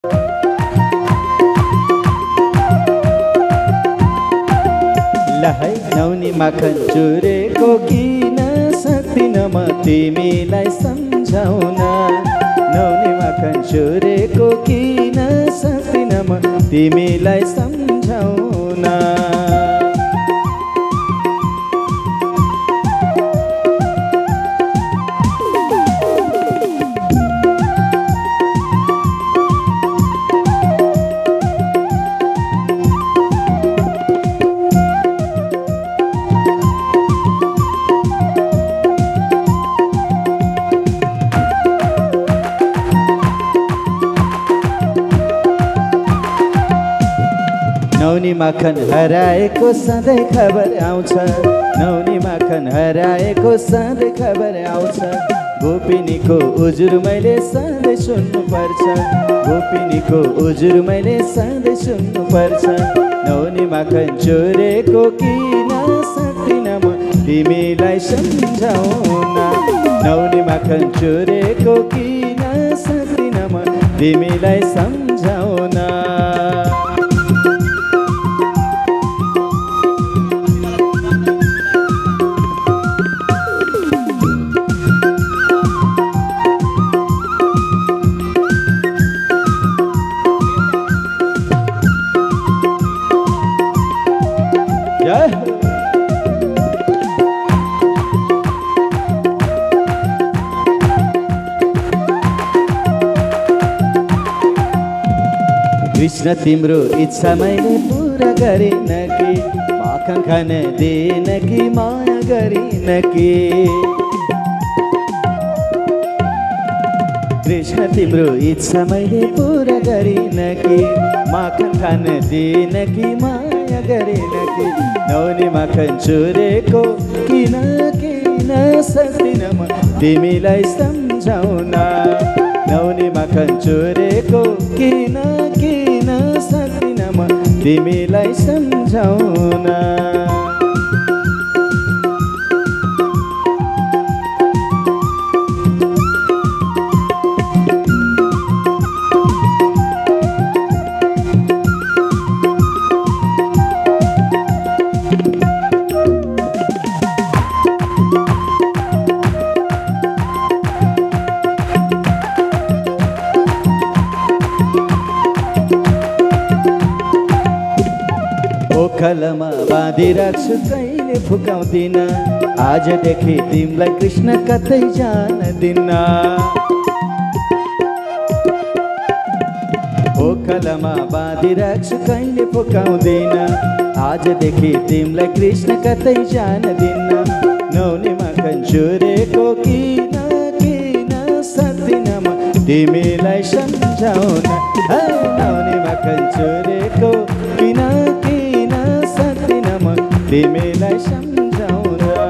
लहै नौनी माखन चुरेको किन सक्दिन म तिमीलाई सम्झाउन। नौनी माखन चुरेको किन सक्दिन म तिमीलाई सम्झाउन। नौनी माखन हराएको सधैँ खबर आउँछ। नौनी माखन हराएको सधैँ खबर आउँछ। गोपिनीको उजुर मैले सधैँ सुन्नुपर्छ। गोपिनीको उजुर मैले सधैँ सुन्नुपर्छ। नौनी माखन चोरेको किन सक्दिन म तिमीलाई सम्झाउन। नौनी माखन चोरेको किन सक्दिन म तिमीलाई सम्झाउन। कृष्ण तिम्रो इच्छा मैले पुरा गरिन कि माखन खान दिएन कि माया गरिन कि। कृष्ण तिम्रो इच्छा मैले पुरा गरिन कि माखन खान दिएन कि माया गरिन कि। नौनी माखन चोरेको किन किन सक्दिन म तिमीलाई सम्झाउन। नौनी माखन चोरेको किन किन सक्दिन म तिमीलाई सम्झाउन। ओखलमा बाँधिराख्छु कहिले फुकाउँदिन। आजदेखि तिमीलाई कृष्ण कतै जान दिन्न। ओखलमा बाँधिराख्छु कहिले फुकाउँदिन। आजदेखि तिमीलाई कृष्ण कतै जान दिन्न। नौनी माखन चोरेको किन किन सक्दिन म तिमीलाई सम्झाउन। नौनी माखन चोरेको किन किन सक्दिन म तिमीलाई सम्झाउन।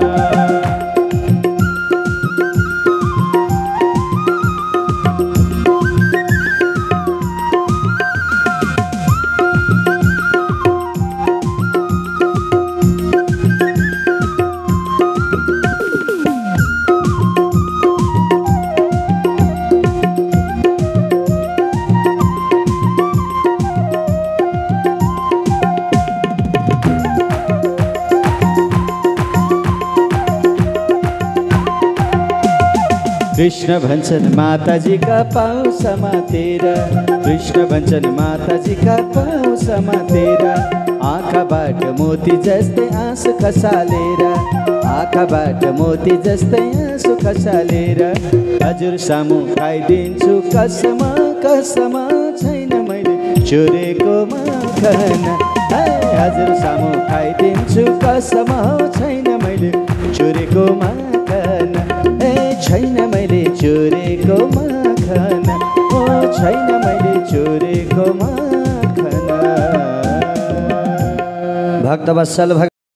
कृष्ण भन्छन् माताजीका पाउ समातेर। कृष्ण भन्छन् माताजीका पाउ समातेर। आँखाबाट मोती जस्तै आँसु खसालेर। आँखाबाट मोती जस्तै आँसु खसालेर। हजुर सामु खाइदिन्छु कसम कसम छैन मैले चोरेको माखन। हजुर सामु खाइदिन्छु कसम छैन मैले चोरेको माखन। छैन मैले चोरेको माखन। ओ छैन मैले चोरेको माखन। भक्तवत्सल